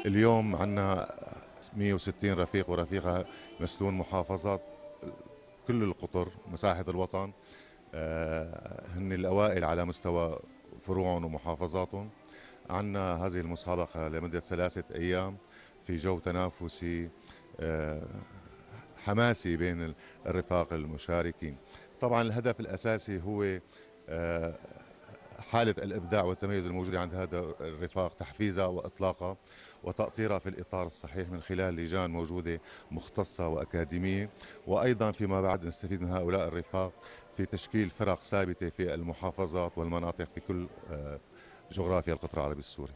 اليوم عندنا 160 رفيق ورفيقة يمثلون محافظات كل القطر مساحة الوطن. هن الأوائل على مستوى فروعهم ومحافظاتهم. عندنا هذه المسابقة لمدة 3 أيام في جو تنافسي حماسي بين الرفاق المشاركين. طبعا الهدف الأساسي هو آه، حالة الإبداع والتميز الموجودة عند هذا الرفاق، تحفيزها وإطلاقها وتأطيرها في الإطار الصحيح من خلال لجان موجودة مختصة وأكاديمية. وأيضا فيما بعد نستفيد من هؤلاء الرفاق في تشكيل فرق ثابتة في المحافظات والمناطق في كل جغرافيا القطر العربي السوري.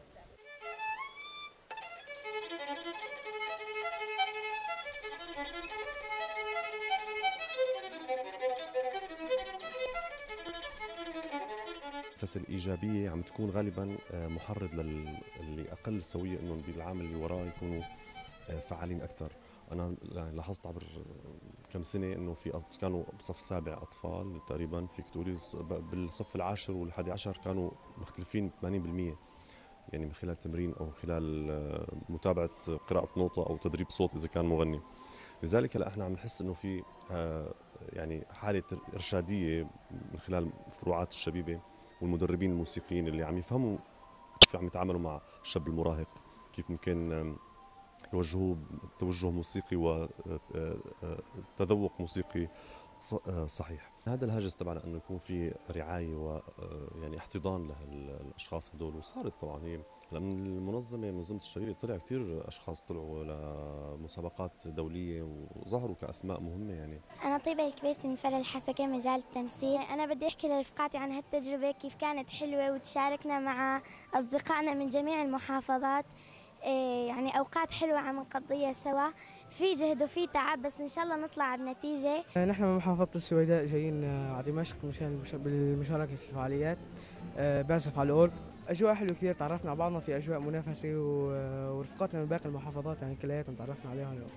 النفس الإيجابية عم تكون غالبا محرض للي أقل سوية إنه بالعام اللي وراه يكونوا فعالين أكثر. أنا لاحظت عبر كم سنة إنه في كانوا بصف سابع أطفال تقريبا، فيك تقولي بالصف العاشر والحادي عشر كانوا مختلفين 80%، يعني من خلال تمرين أو خلال متابعة قراءة نوتة أو تدريب صوت إذا كان مغني. لذلك هلا احنا عم نحس إنه في يعني حالة إرشادية من خلال فروعات الشبيبة والمدربين الموسيقيين اللي عم يفهموا كيف عم يتعاملوا مع الشاب المراهق، كيف ممكن يوجهوه توجه موسيقي وتذوق موسيقي صحيح. هذا الهاجس تبعنا انه يكون في رعايه ويعني احتضان للاشخاص هدول، وصارت طبعا هي من المنظمه منظمه الشبيبه طلع كثير اشخاص طلعوا لمسابقات دوليه وظهروا كاسماء مهمه. يعني أنا طيبة الكبيسي من فرع الحسكة مجال التمثيل. أنا بدي أحكي لرفقاتي عن هالتجربة كيف كانت حلوة، وتشاركنا مع أصدقائنا من جميع المحافظات. يعني أوقات حلوة عم نقضيها سوا، في جهد وفي تعب، بس إن شاء الله نطلع بنتيجة. نحن من محافظة السويداء جايين على دمشق مشان بالمشاركة في الفعاليات. بعزف على الأورج. أجواء حلوة كثير، تعرفنا على بعضنا في أجواء منافسة، ورفقاتنا من باقي المحافظات يعني كلياتهم تعرفنا عليهم اليوم.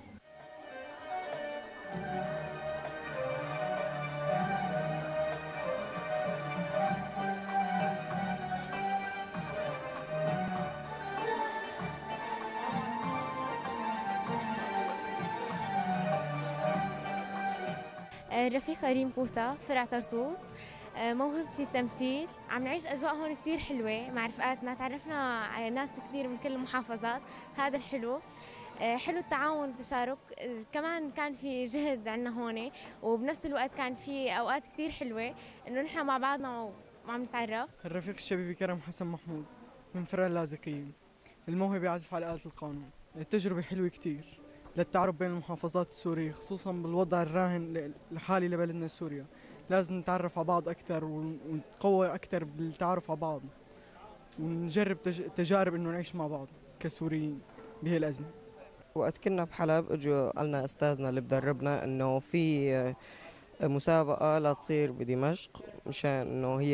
رفيقة ريم كوسا فرع طرطوس. موهبتي التمثيل. عم نعيش أجواء هون كتير حلوة مع رفقاتنا، تعرفنا على ناس كتير من كل المحافظات، هذا الحلو. حلو التعاون والتشارك. كمان كان في جهد عنا هون، وبنفس الوقت كان في أوقات كتير حلوة إنه نحن مع بعضنا وعم نتعرف. الرفيق الشبيبي كرم حسن محمود من فرع اللاذقيين. الموهبة يعزف على آلة القانون. التجربة حلوة كتير للتعارف بين المحافظات السورية، خصوصا بالوضع الراهن الحالي لبلدنا سوريا. لازم نتعرف على بعض أكثر ونتقوى أكثر بالتعرف على بعض، ونجرب تجارب إنه نعيش مع بعض كسوريين بهي الأزمة. وقت كنا بحلب اجوا قالنا استاذنا اللي بدربنا انه في مسابقة لا تصير بدمشق، مشان انه هي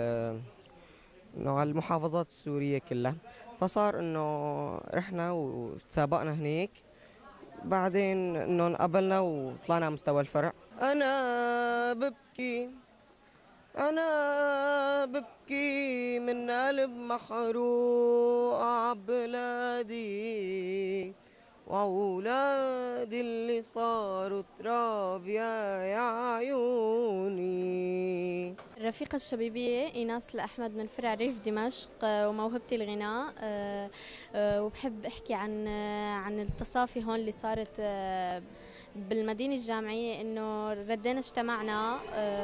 على المحافظات السورية كلها. فصار انه رحنا وتسابقنا هنيك، بعدين انه انقبلنا وطلعنا على مستوى الفرع. انا ببكي من قلب محروق عبلادي، وأولادي اللي صاروا تراب يا عيوني. الرفيقة الشبيبية إيناس الأحمد من فرع ريف دمشق، وموهبتي الغناء. وبحب أحكي عن التصافي هون اللي صارت بالمدينة الجامعية، إنه ردينا اجتمعنا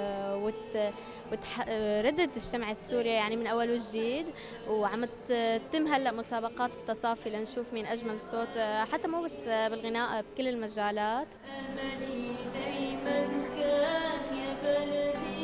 ردت اجتمعت سوريا يعني من أول وجديد، وعم تتم هلأ مسابقات التصافي لنشوف مين أجمل صوت، حتى مو بس بالغناء بكل المجالات. أملي دايما كان يا بلدي